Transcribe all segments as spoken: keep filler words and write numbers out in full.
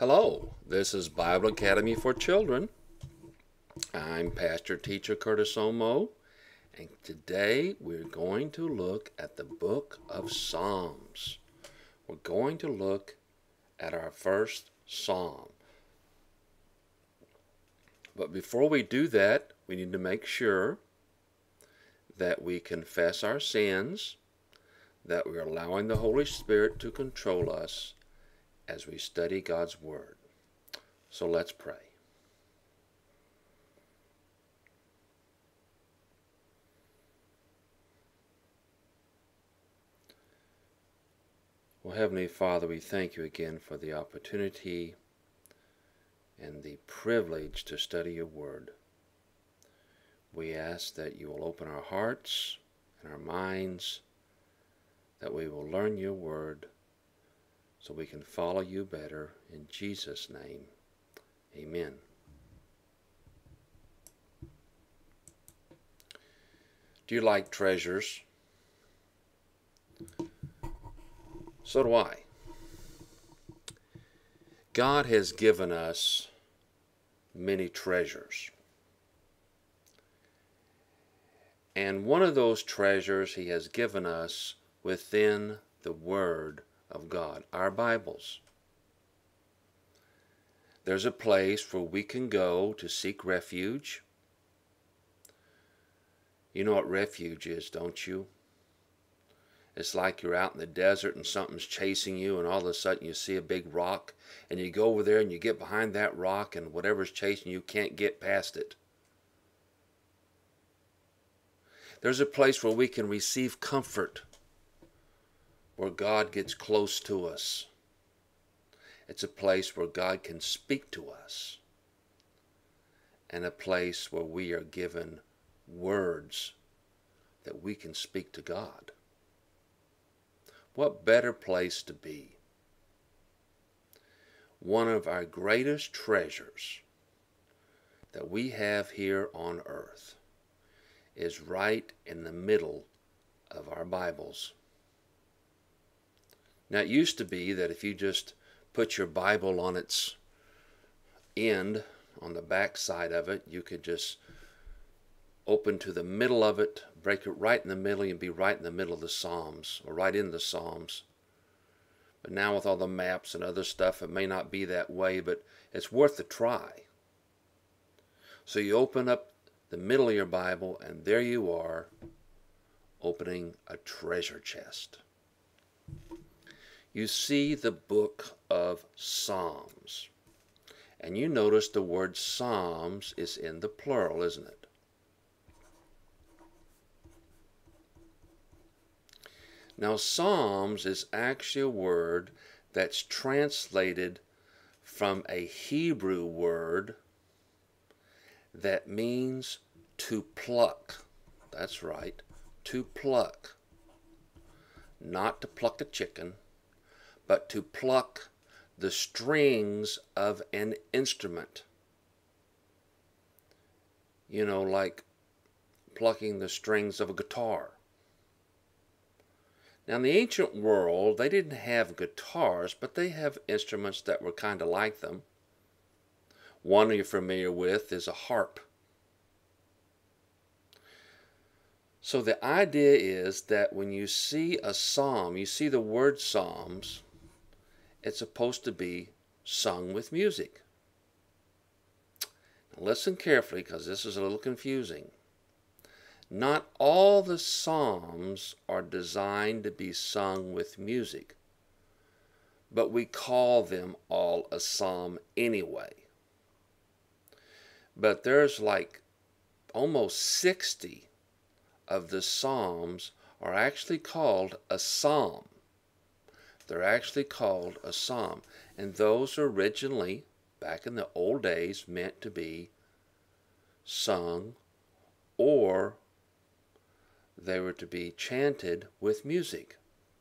Hello, this is Bible Academy for Children. I'm Pastor Teacher Curtis Omo, and today we're going to look at the book of Psalms. We're going to look at our first psalm. But before we do that, we need to make sure that we confess our sins, that we're allowing the Holy Spirit to control us as we study God's Word. So let's pray. Well, Heavenly Father, we thank you again for the opportunity and the privilege to study your Word. We ask that you will open our hearts and our minds, that we will learn your Word so we can follow you better. In Jesus' name, amen. Do you like treasures? So do I. God has given us many treasures. And one of those treasures he has given us within the Word of God, our Bibles. There's a place where we can go to seek refuge. You know what refuge is, don't you? It's like you're out in the desert and something's chasing you, and all of a sudden you see a big rock, and you go over there and you get behind that rock, and whatever's chasing you can't get past it. There's a place where we can receive comfort, where God gets close to us. It's a place where God can speak to us, and a place where we are given words that we can speak to God. What better place to be? One of our greatest treasures that we have here on earth is right in the middle of our Bibles. Now, it used to be that if you just put your Bible on its end, on the back side of it, you could just open to the middle of it, break it right in the middle, and be right in the middle of the Psalms, or right in the Psalms. But now with all the maps and other stuff, it may not be that way, but it's worth a try. So you open up the middle of your Bible, and there you are, opening a treasure chest. You see the book of Psalms. And you notice the word Psalms is in the plural, isn't it? Now, Psalms is actually a word that's translated from a Hebrew word that means to pluck. That's right, to pluck. Not to pluck a chicken, but to pluck the strings of an instrument. You know, like plucking the strings of a guitar. Now, in the ancient world, they didn't have guitars, but they have instruments that were kind of like them. One you're familiar with is a harp. So the idea is that when you see a psalm, you see the word Psalms, it's supposed to be sung with music. Now listen carefully, because this is a little confusing. Not all the psalms are designed to be sung with music, but we call them all a psalm anyway. But there's like almost sixty of the psalms are actually called a psalm. They're actually called a psalm, and those originally, back in the old days, meant to be sung, or they were to be chanted with music.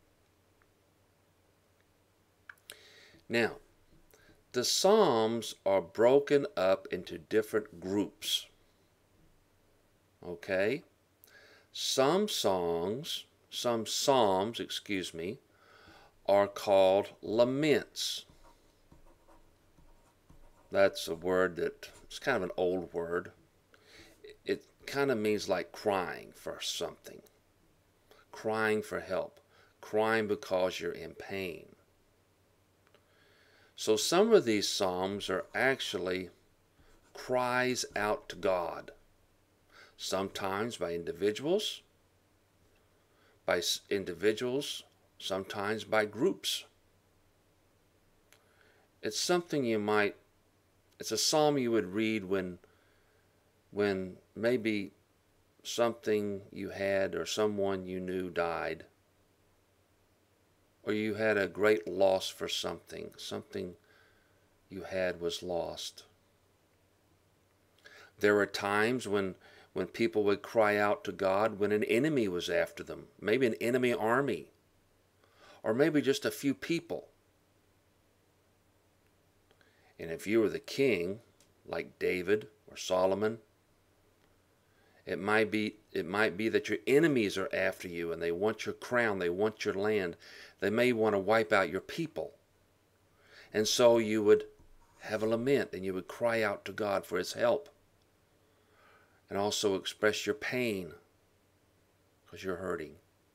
Now, the Psalms are broken up into different groups. Okay? Some songs, some psalms, excuse me, are called laments. That's a word that it's kind of an old word. It kind of means like crying for something, crying for help, crying because you're in pain. So some of these psalms are actually cries out to God, sometimes by individuals, by individuals, sometimes by groups. It's something you might, it's a psalm you would read when, when maybe something you had or someone you knew died, or you had a great loss for something, something you had was lost. There were times when, when people would cry out to God when an enemy was after them, maybe an enemy army, or maybe just a few people. And if you were the king, like David or Solomon, it might be, it might be that your enemies are after you and they want your crown, they want your land. They may want to wipe out your people. And so you would have a lament and you would cry out to God for his help. And also express your pain because you're hurting.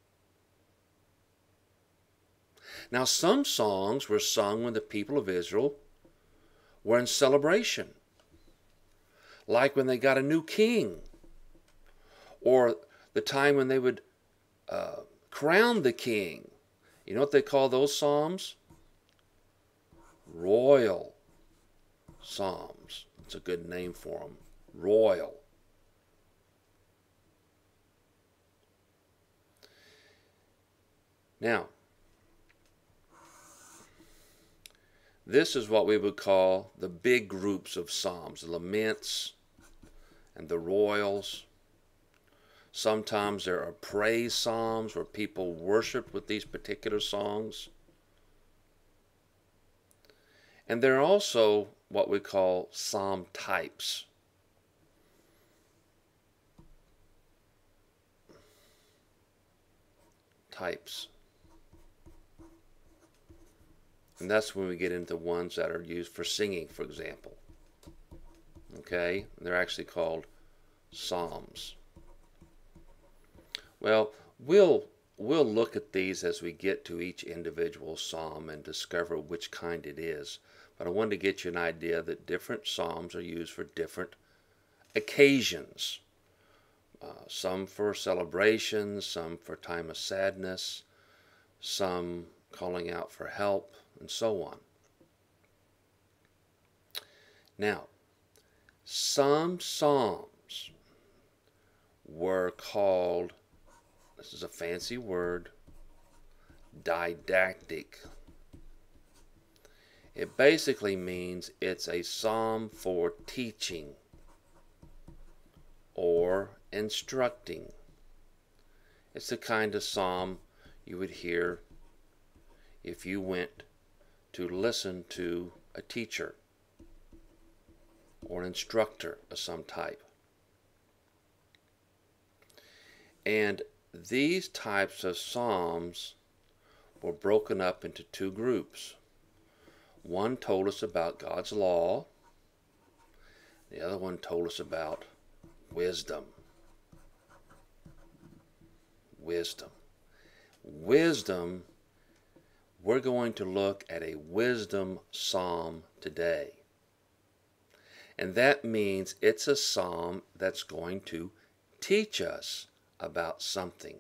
Now, some songs were sung when the people of Israel were in celebration, like when they got a new king, or the time when they would uh, crown the king. You know what they call those psalms? Royal psalms. It's a good name for them. Royal. Now, this is what we would call the big groups of psalms, the laments and the royals. Sometimes there are praise psalms where people worship with these particular songs. And there are also what we call psalm types. Types. And that's when we get into ones that are used for singing, for example. Okay? They're actually called psalms. Well, we'll, we'll look at these as we get to each individual psalm and discover which kind it is. But I wanted to get you an idea that different psalms are used for different occasions. Uh, some for celebrations, some for time of sadness, some calling out for help, and so on. Now, some psalms were called, this is a fancy word, didactic. It basically means it's a psalm for teaching or instructing. It's the kind of psalm you would hear if you went to listen to a teacher or an instructor of some type. And these types of psalms were broken up into two groups. One told us about God's law. The other one told us about wisdom. Wisdom. Wisdom, we're going to look at a wisdom psalm today. And that means it's a psalm that's going to teach us about something.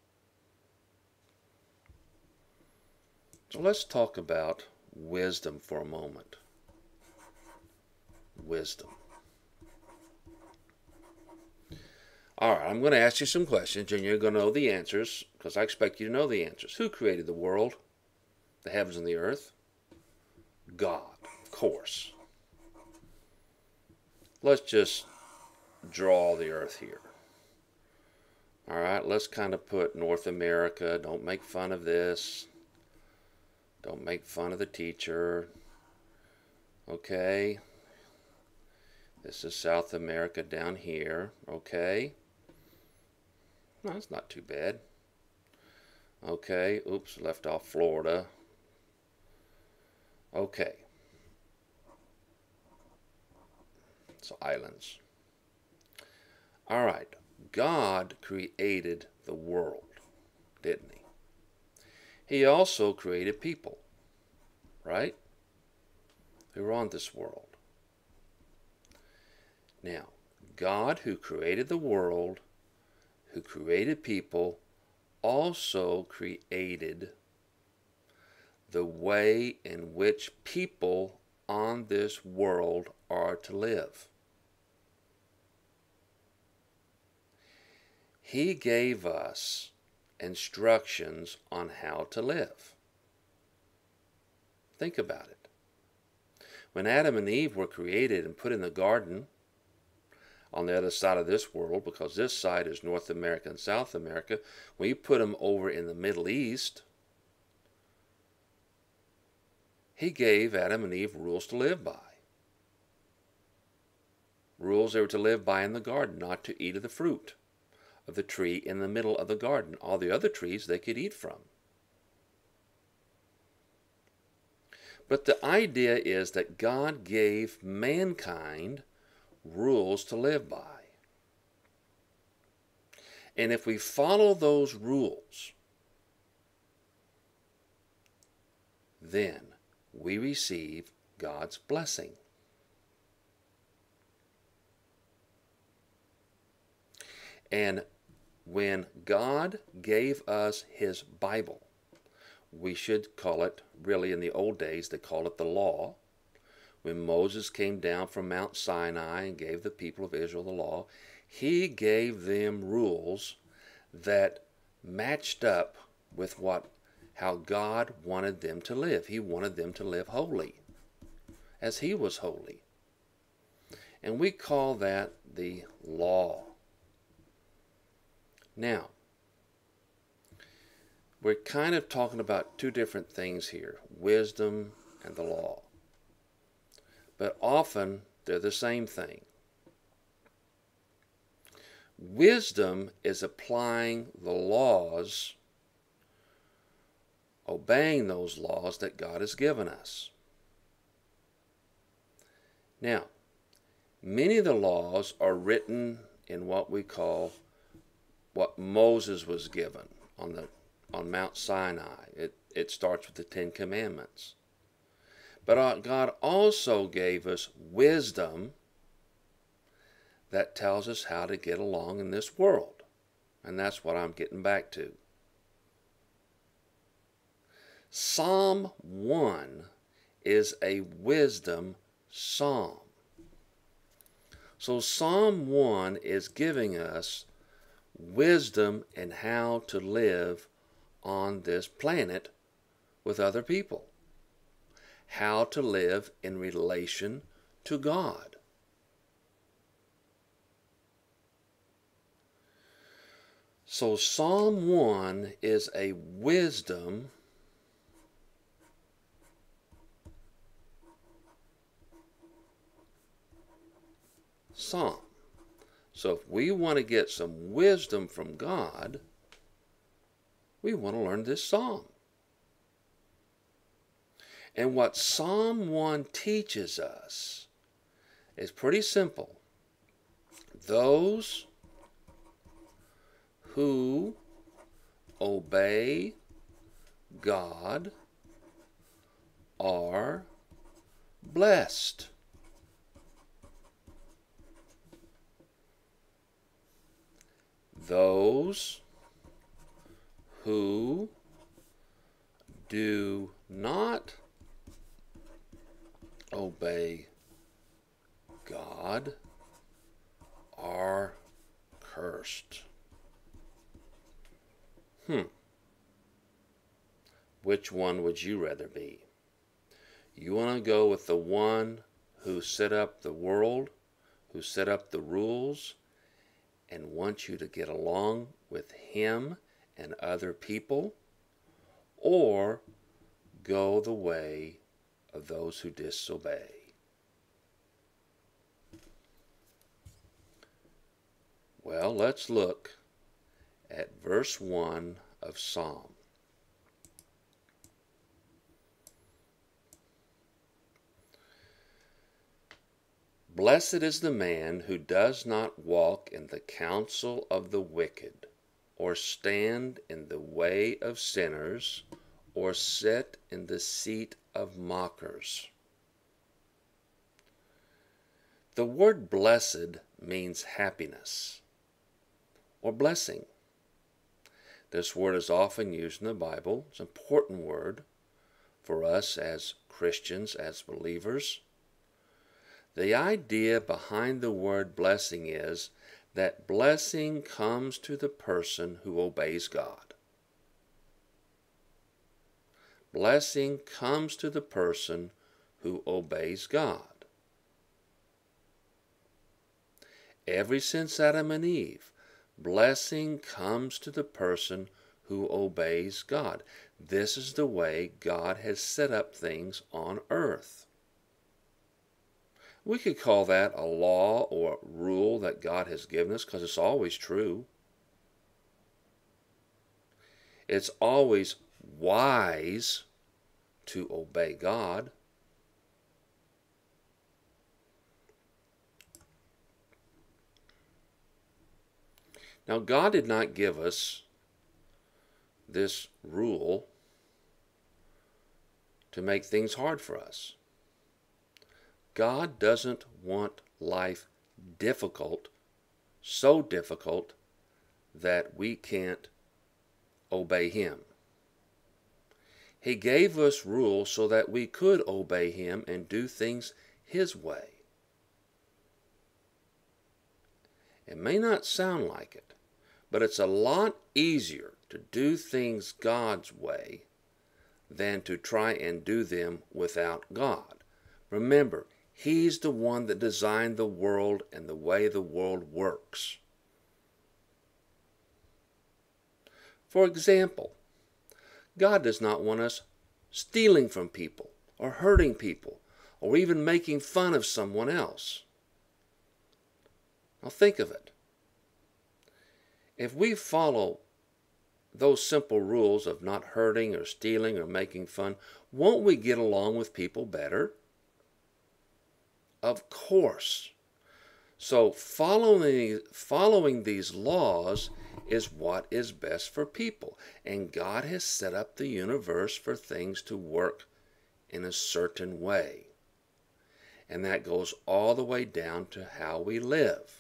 So let's talk about wisdom for a moment. Wisdom. All right, I'm going to ask you some questions, and you're going to know the answers, because I expect you to know the answers. Who created the world, the heavens and the earth? God, of course. Let's just draw the earth here. All right, let's kind of put North America. Don't make fun of this. Don't make fun of the teacher. Okay. This is South America down here. Okay. No, that's not too bad. Okay. Oops, left off Florida. Okay. So islands. All right. God created the world, didn't he? He also created people, right? Who are on this world. Now, God, who created the world, who created people, also created the way in which people on this world are to live. He gave us instructions on how to live. Think about it. When Adam and Eve were created and put in the garden, on the other side of this world, because this side is North America and South America, when you put them over in the Middle East, he gave Adam and Eve rules to live by. Rules they were to live by in the garden, not to eat of the fruit of the tree in the middle of the garden. All the other trees they could eat from. But the idea is that God gave mankind rules to live by. And if we follow those rules, then we receive God's blessing. And when God gave us his Bible, we should call it, really in the old days, they called it the law. When Moses came down from Mount Sinai and gave the people of Israel the law, he gave them rules that matched up with what, how God wanted them to live. He wanted them to live holy, as he was holy. And we call that the law. Now, we're kind of talking about two different things here, wisdom and the law. But often they're the same thing. Wisdom is applying the laws, obeying those laws that God has given us. Now, many of the laws are written in what we call what Moses was given on the on Mount Sinai. It, it starts with the Ten Commandments. But God also gave us wisdom that tells us how to get along in this world. And that's what I'm getting back to. Psalm one is a wisdom psalm. So Psalm one is giving us wisdom in how to live on this planet with other people. How to live in relation to God. So Psalm one is a wisdom psalm. So if we want to get some wisdom from God, we want to learn this psalm. And what Psalm one teaches us is pretty simple. Those who obey God are blessed. Those who do not obey God are cursed. Hmm. Which one would you rather be? You want to go with the one who set up the world, who set up the rules, and wants you to get along with him and other people, or go the way of those who disobey? Well, let's look at verse one of Psalm. Blessed is the man who does not walk in the counsel of the wicked, or stand in the way of sinners, or sit in the seat of mockers. The word blessed means happiness or blessing. This word is often used in the Bible. It's an important word for us as Christians, as believers. The idea behind the word blessing is that blessing comes to the person who obeys God. Blessing comes to the person who obeys God. Ever since Adam and Eve, blessing comes to the person who obeys God. This is the way God has set up things on earth. We could call that a law or rule that God has given us because it's always true. It's always wise to obey God. Now, God did not give us this rule to make things hard for us. God doesn't want life difficult, so difficult that we can't obey Him. He gave us rules so that we could obey Him and do things His way. It may not sound like it, but it's a lot easier to do things God's way than to try and do them without God. Remember, He's the one that designed the world and the way the world works. For example, God does not want us stealing from people or hurting people or even making fun of someone else. Now think of it. If we follow those simple rules of not hurting or stealing or making fun, won't we get along with people better? Of course. So following, following these laws is what is best for people. And God has set up the universe for things to work in a certain way. And that goes all the way down to how we live.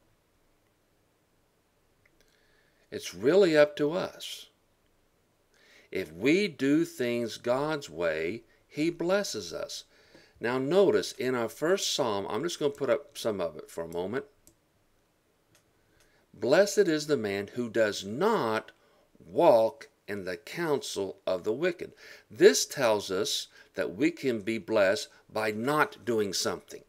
It's really up to us. If we do things God's way, He blesses us. Now notice, in our first psalm, I'm just going to put up some of it for a moment. Blessed is the man who does not walk in the counsel of the wicked. This tells us that we can be blessed by not doing something.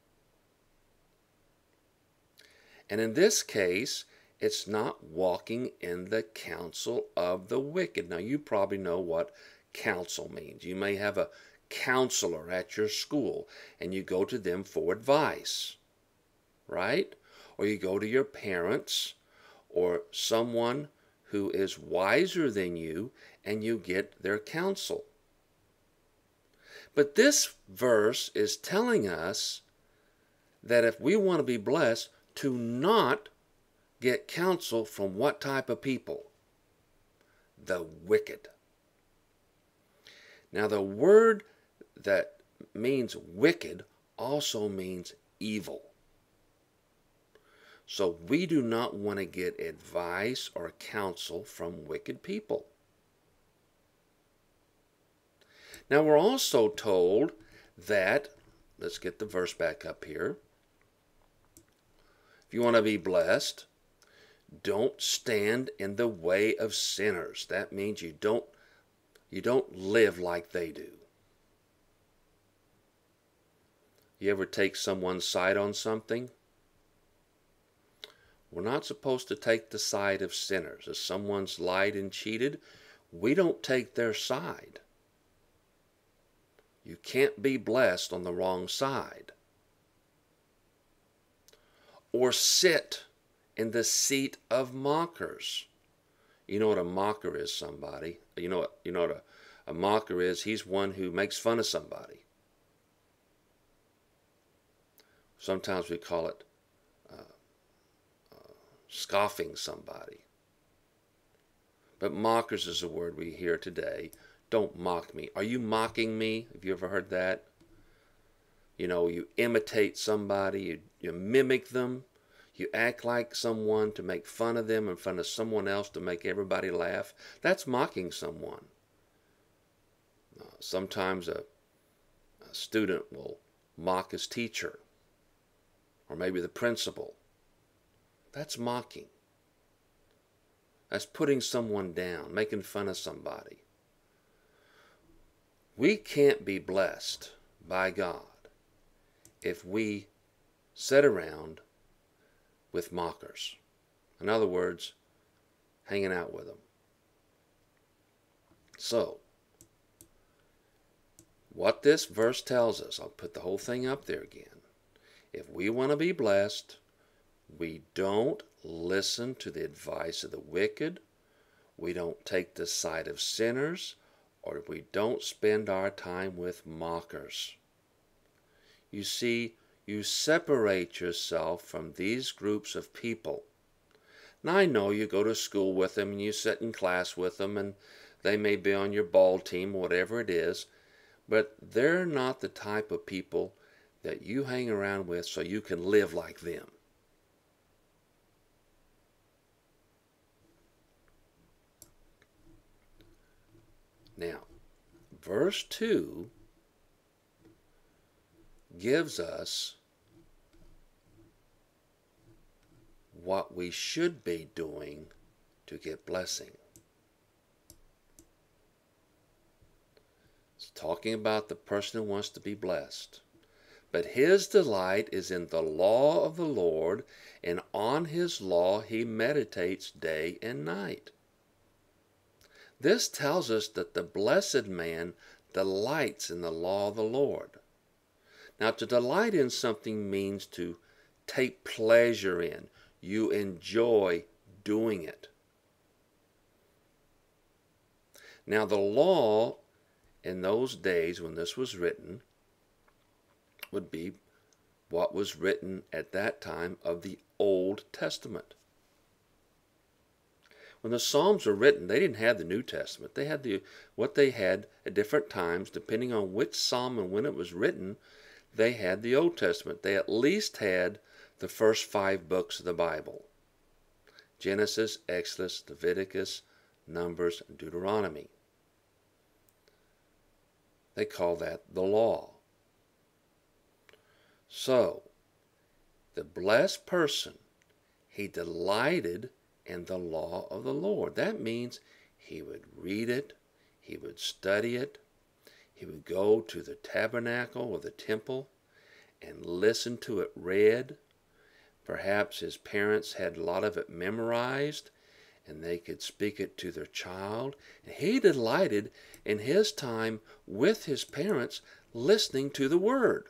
And in this case, it's not walking in the counsel of the wicked. Now, you probably know what counsel means. You may have a counselor at your school, and you go to them for advice, right? Or you go to your parents or someone who is wiser than you, and you get their counsel. But this verse is telling us that if we want to be blessed, to not get counsel from what type of people? The wicked. Now the word that means wicked also means evil. So we do not want to get advice or counsel from wicked people. Now we're also told that, let's get the verse back up here. If you want to be blessed, don't stand in the way of sinners. That means you don't, you don't live like they do. You ever take someone's side on something? We're not supposed to take the side of sinners. If someone's lied and cheated, we don't take their side. You can't be blessed on the wrong side. Or sit in the seat of mockers. You know what a mocker is, somebody. You know what, you know what a, a mocker is? He's one who makes fun of somebody. Sometimes we call it uh, uh, scoffing somebody. But mockers is a word we hear today. Don't mock me. Are you mocking me? Have you ever heard that? You know, you imitate somebody, you, you mimic them, you act like someone to make fun of them in front of someone else to make everybody laugh. That's mocking someone. Uh, sometimes a, a student will mock his teacher, or maybe the principal. That's mocking. That's putting someone down, making fun of somebody. We can't be blessed by God if we sit around with mockers. In other words, hanging out with them. So, what this verse tells us, I'll put the whole thing up there again. If we want to be blessed, we don't listen to the advice of the wicked, we don't take the side of sinners, or we don't spend our time with mockers. You see, you separate yourself from these groups of people. Now I know you go to school with them and you sit in class with them and they may be on your ball team, whatever it is, but they're not the type of people that you hang around with so you can live like them. Now, verse two gives us what we should be doing to get blessing. It's talking about the person who wants to be blessed. But his delight is in the law of the Lord, and on his law he meditates day and night. This tells us that the blessed man delights in the law of the Lord. Now, to delight in something means to take pleasure in. You enjoy doing it. Now, the law in those days when this was written would be what was written at that time of the Old Testament. When the Psalms were written, they didn't have the New Testament. They had the what they had at different times, depending on which psalm and when it was written. They had the Old Testament. They at least had the first five books of the Bible: Genesis, Exodus, Leviticus, Numbers, and Deuteronomy. They call that the law. So, the blessed person, he delighted in the law of the Lord. That means he would read it, he would study it, he would go to the tabernacle or the temple and listen to it read. Perhaps his parents had a lot of it memorized and they could speak it to their child. And he delighted in his time with his parents listening to the Word.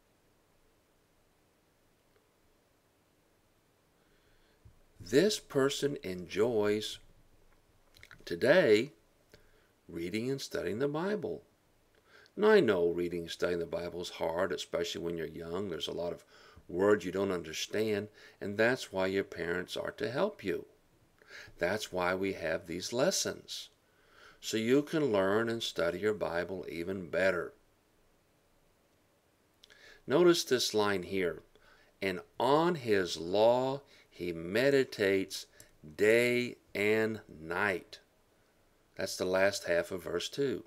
This person enjoys today reading and studying the Bible. Now, I know reading and studying the Bible is hard, especially when you're young. There's a lot of words you don't understand, and that's why your parents are to help you. That's why we have these lessons, so you can learn and study your Bible even better. Notice this line here, and on his law he meditates day and night. That's the last half of verse two.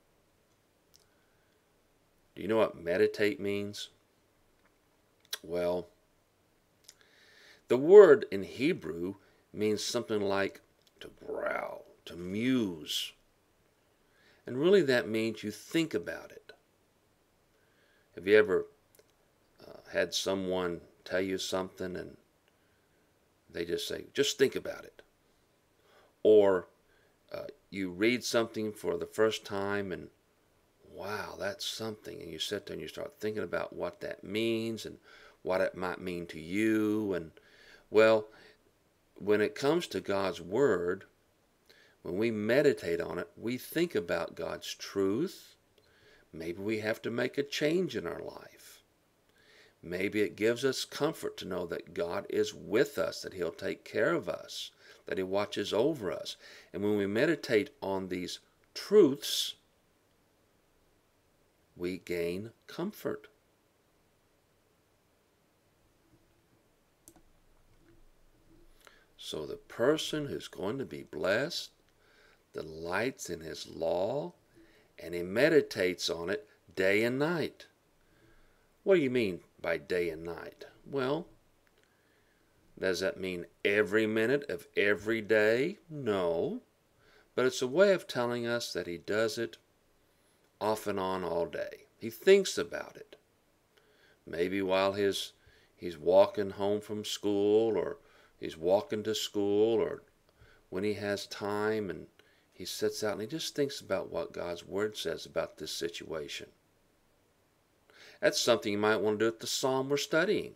Do you know what meditate means? Well, the word in Hebrew means something like to growl, to muse. And really that means you think about it. Have you ever uh, had someone tell you something and they just say, just think about it? Or uh, you read something for the first time and wow, that's something. And you sit there and you start thinking about what that means and what it might mean to you. And well, when it comes to God's Word, when we meditate on it, we think about God's truth. Maybe we have to make a change in our life. Maybe it gives us comfort to know that God is with us, that He'll take care of us, that He watches over us. And when we meditate on these truths, we gain comfort. So the person who's going to be blessed delights in His law, and he meditates on it day and night. What do you mean by day and night? Well, does that mean every minute of every day? No. But it's a way of telling us that he does it off and on all day. He thinks about it. Maybe while his, he's walking home from school, or he's walking to school, or when he has time and he sits out and he just thinks about what God's Word says about this situation. That's something you might want to do at the psalm we're studying.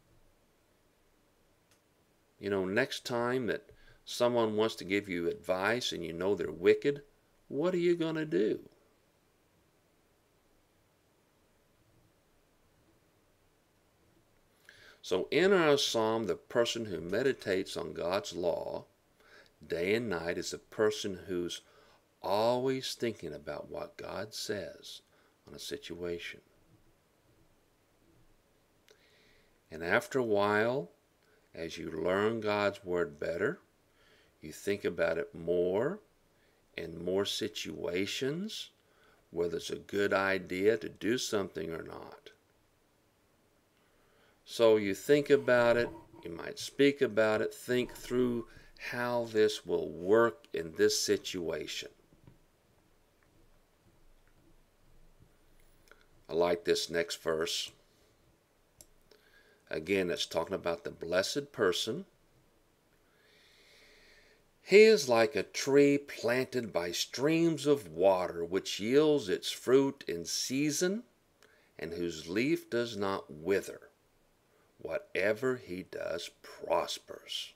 You know, next time that someone wants to give you advice and you know they're wicked, what are you going to do? So in our psalm, the person who meditates on God's law day and night is a person who's always thinking about what God says on a situation. And after a while, as you learn God's Word better, you think about it more in more situations, whether it's a good idea to do something or not. So you think about it, you might speak about it, think through how this will work in this situation. I like this next verse. Again, it's talking about the blessed person. He is like a tree planted by streams of water, which yields its fruit in season, and whose leaf does not wither. Whatever he does prospers.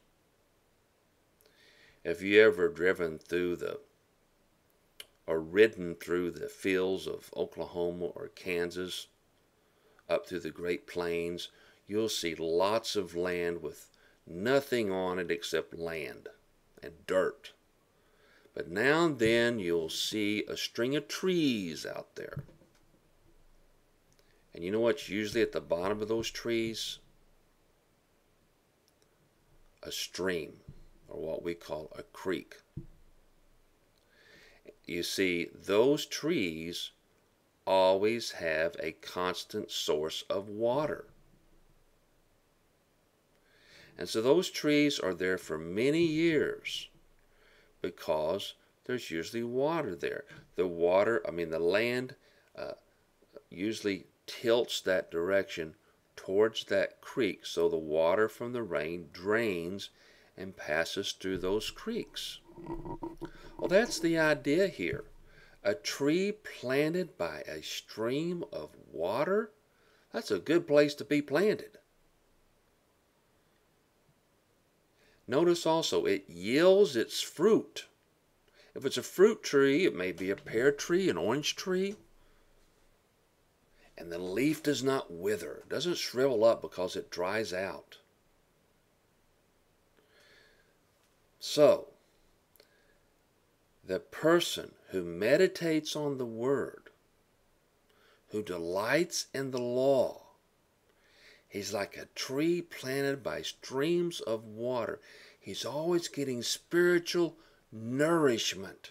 Have you ever driven through the, or ridden through the fields of Oklahoma or Kansas, up through the Great Plains? You'll see lots of land with nothing on it except land and dirt. But now and then you'll see a string of trees out there. And you know what's usually at the bottom of those trees? A stream, or what we call a creek. You see, those trees always have a constant source of water. And so those trees are there for many years because there's usually water there. The water, I mean the land uh, usually tilts that direction towards that creek, so the water from the rain drains and passes through those creeks. Well, that's the idea here. A tree planted by a stream of water, that's a good place to be planted. Notice also, it yields its fruit. If it's a fruit tree, it may be a pear tree, an orange tree. And the leaf does not wither, it doesn't shrivel up because it dries out. So, the person who meditates on the Word, who delights in the law, he's like a tree planted by streams of water. He's always getting spiritual nourishment.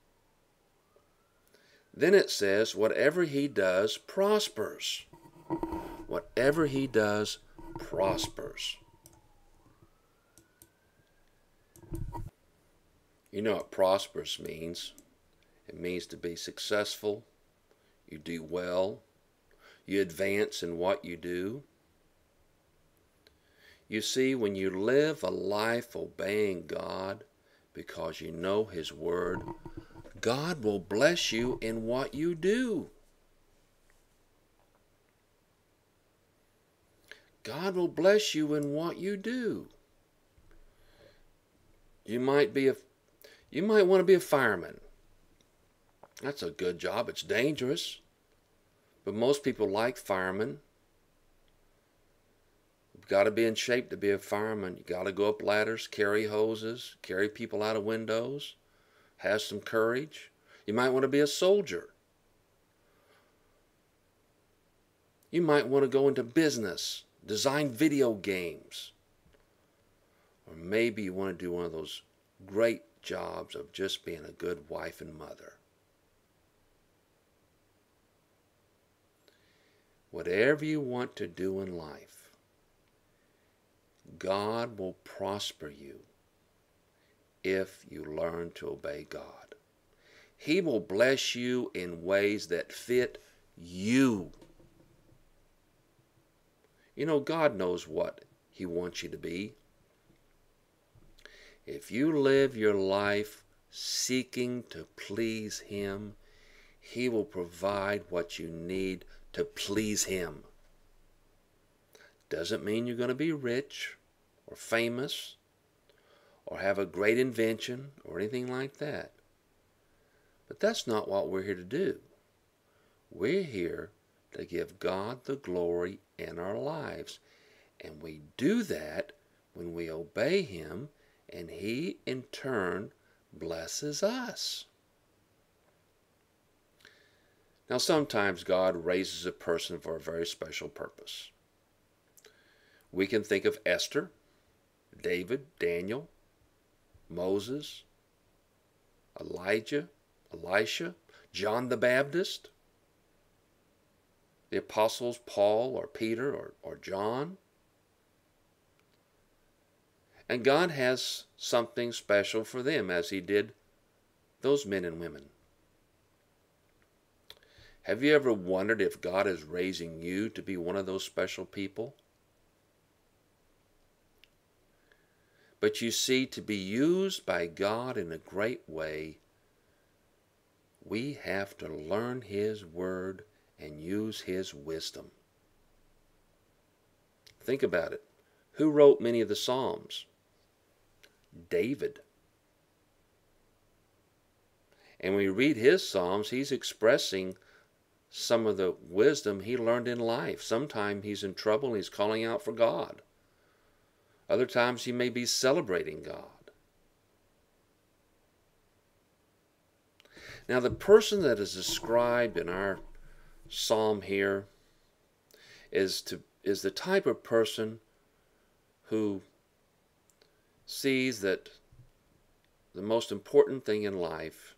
Then it says, whatever he does prospers. Whatever he does prospers. You know what prosperous means? It means to be successful. You do well. You advance in what you do. You see, when you live a life obeying God because you know His Word, God will bless you in what you do. God will bless you in what you do. You might be a, you might want to be a fireman. That's a good job. It's dangerous. But most people like firemen. You've got to be in shape to be a fireman. You got to go up ladders, carry hoses, carry people out of windows, have some courage. You might want to be a soldier. You might want to go into business, design video games. Or maybe you want to do one of those great jobs of just being a good wife and mother. Whatever you want to do in life, God will prosper you if you learn to obey God. He will bless you in ways that fit you. You know, God knows what He wants you to be. If you live your life seeking to please Him, He will provide what you need to please Him. Doesn't mean you're going to be rich or famous or have a great invention or anything like that. But that's not what we're here to do. We're here to give God the glory in our lives. And we do that when we obey Him, and He in turn blesses us. Now, sometimes God raises a person for a very special purpose. We can think of Esther, David, Daniel, Moses, Elijah, Elisha, John the Baptist, the apostles Paul or Peter or, or John. And God has something special for them, as He did those men and women. Have you ever wondered if God is raising you to be one of those special people? But you see, to be used by God in a great way, we have to learn His Word and use His wisdom. Think about it. Who wrote many of the Psalms? David. And when we read his Psalms, he's expressing some of the wisdom he learned in life. Sometimes he's in trouble and he's calling out for God. Other times he may be celebrating God. Now, the person that is described in our psalm here is to is the type of person who sees that the most important thing in life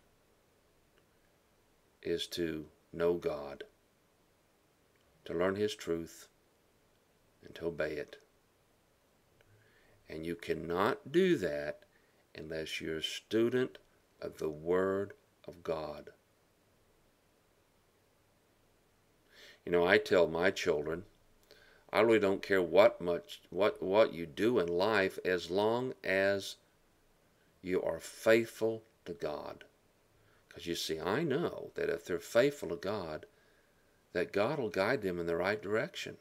is to know God, to learn His truth, and to obey it. And you cannot do that unless you're a student of the Word of God. You know, I tell my children, I really don't care what much what what you do in life, as long as you are faithful to God. Because you see, I know that if they're faithful to God, that God will guide them in the right direction.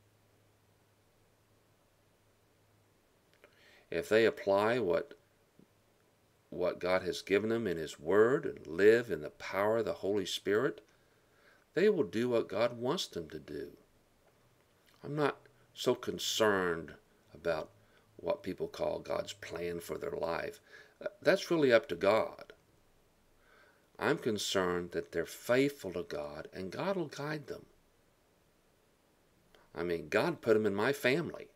If they apply what what God has given them in His Word and live in the power of the Holy Spirit, they will do what God wants them to do. I'm not so concerned about what people call God's plan for their life. That's really up to God. I'm concerned that they're faithful to God, and God will guide them. I mean, God put them in my family.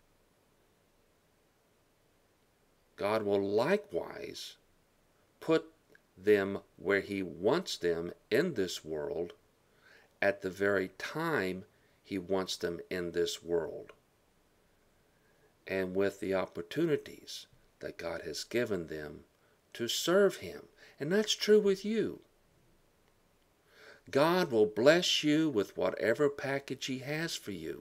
God will likewise put them where He wants them in this world at the very time He wants them in this world, and with the opportunities that God has given them to serve Him. And that's true with you. God will bless you with whatever package He has for you.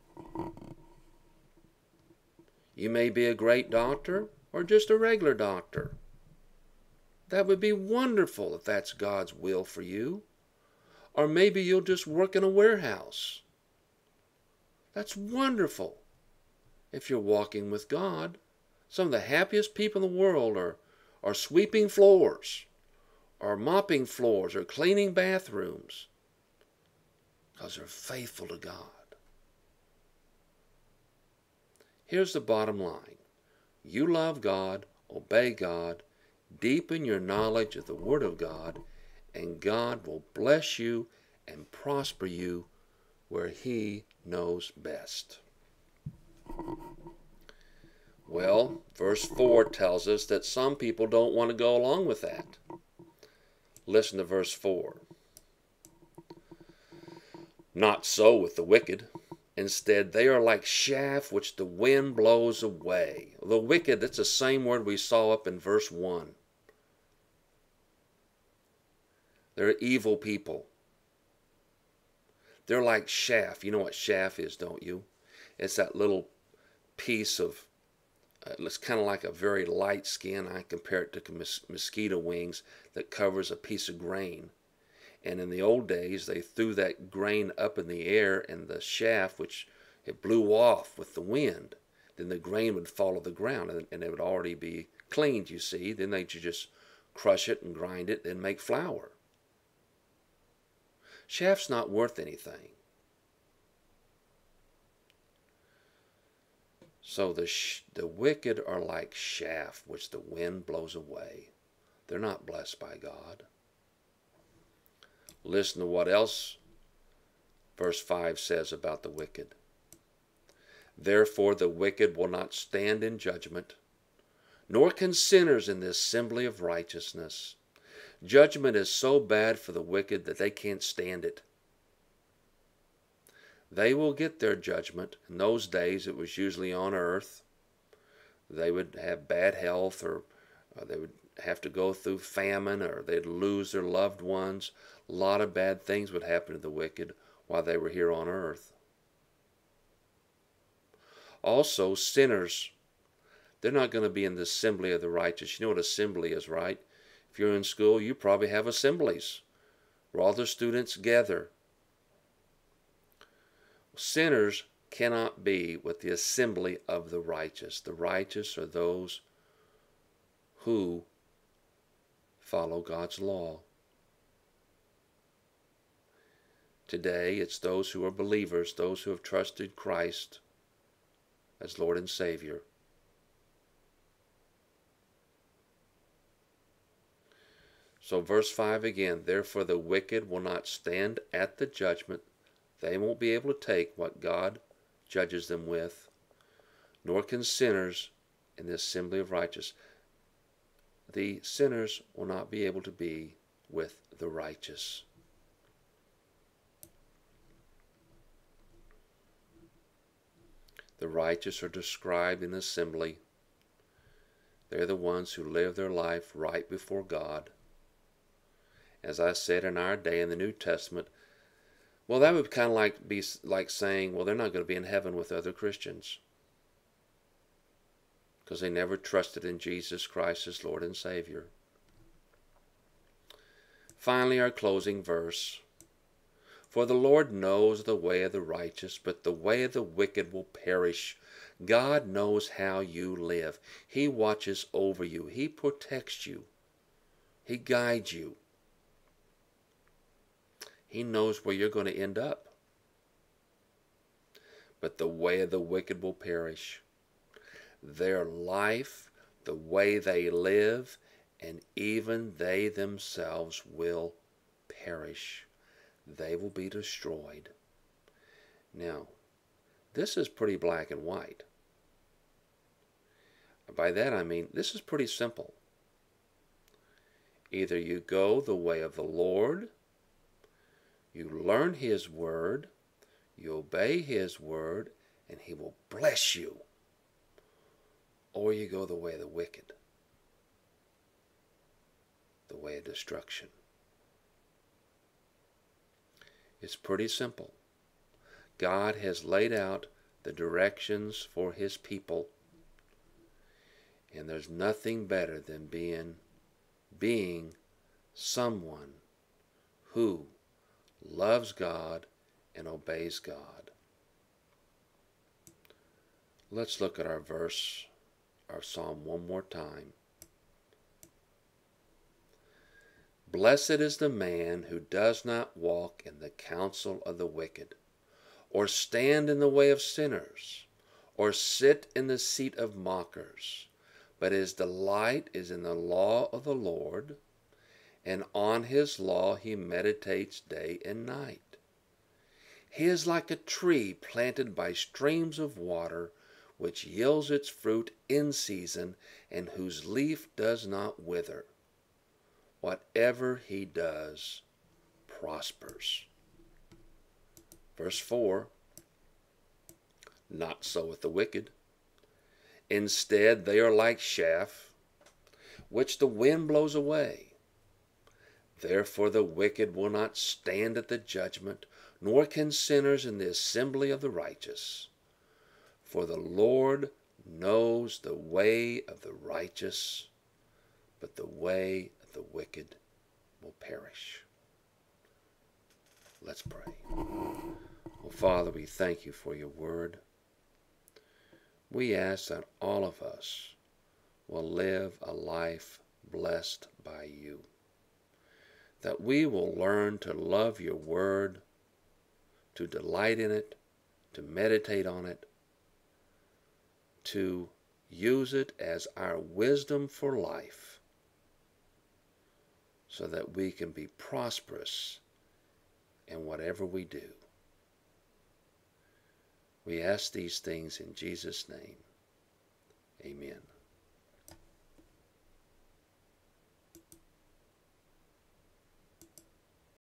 You may be a great doctor or just a regular doctor. That would be wonderful if that's God's will for you. Or maybe you'll just work in a warehouse. That's wonderful. If you're walking with God, some of the happiest people in the world are, are sweeping floors, or mopping floors, or cleaning bathrooms, because they're faithful to God. Here's the bottom line. You love God, obey God, deepen your knowledge of the Word of God, and God will bless you and prosper you where He knows best. Well, verse four tells us that some people don't want to go along with that. Listen to verse four. Not so with the wicked. Instead, they are like chaff which the wind blows away. The wicked, that's the same word we saw up in verse one. They're evil people. They're like chaff. You know what chaff is, don't you? It's that little piece of, uh, it's kind of like a very light skin. I compare it to mos mosquito wings that covers a piece of grain. And in the old days, they threw that grain up in the air, and the chaff, which it blew off with the wind, then the grain would fall to the ground, and, and it would already be cleaned, you see. Then they just crush it and grind it and make flour. Chaff's not worth anything. So the, sh the wicked are like chaff which the wind blows away. They're not blessed by God. Listen to what else verse five says about the wicked. Therefore the wicked will not stand in judgment, nor can sinners in the assembly of righteousness. Judgment is so bad for the wicked that they can't stand it. They will get their judgment. In those days it was usually on earth. They would have bad health, or, or they would have to go through famine, or they'd lose their loved ones. A lot of bad things would happen to the wicked while they were here on earth. Also, sinners, they're not going to be in the assembly of the righteous. You know what assembly is, right? If you're in school, you probably have assemblies where all the students gather. Sinners cannot be with the assembly of the righteous. The righteous are those who follow God's law. Today, it's those who are believers, those who have trusted Christ as Lord and Savior. So verse five again, therefore the wicked will not stand at the judgment. They won't be able to take what God judges them with, nor can sinners in the assembly of righteous. The sinners will not be able to be with the righteous. The righteous are described in the assembly. They're the ones who live their life right before God. As I said, in our day in the New Testament, well, that would kind of like be like saying, well, they're not going to be in heaven with other Christians because they never trusted in Jesus Christ as Lord and Savior. Finally, our closing verse. For the Lord knows the way of the righteous, but the way of the wicked will perish. God knows how you live. He watches over you. He protects you. He guides you. He knows where you're going to end up. But the way of the wicked will perish. Their life, the way they live, and even they themselves will perish. They will be destroyed. Now, this is pretty black and white. By that I mean, this is pretty simple. Either you go the way of the Lord, you learn His Word, you obey His Word, and He will bless you. Or you go the way of the wicked, the way of destruction. It's pretty simple. God has laid out the directions for His people, and there's nothing better than being, being someone who loves God and obeys God. Let's look at our verse, our psalm one more time. Blessed is the man who does not walk in the counsel of the wicked, or stand in the way of sinners, or sit in the seat of mockers, but his delight is in the law of the Lord, and on his law he meditates day and night. He is like a tree planted by streams of water, which yields its fruit in season, and whose leaf does not wither. Whatever he does prospers. Verse four, not so with the wicked. Instead, they are like chaff, which the wind blows away. Therefore the wicked will not stand at the judgment, nor can sinners in the assembly of the righteous. For the Lord knows the way of the righteous, but the way of the wicked will perish. Let's pray. Oh, Father, we thank you for your word. We ask that all of us will live a life blessed by you, that we will learn to love your word, to delight in it, to meditate on it, to use it as our wisdom for life, so that we can be prosperous in whatever we do. We ask these things in Jesus' name. Amen.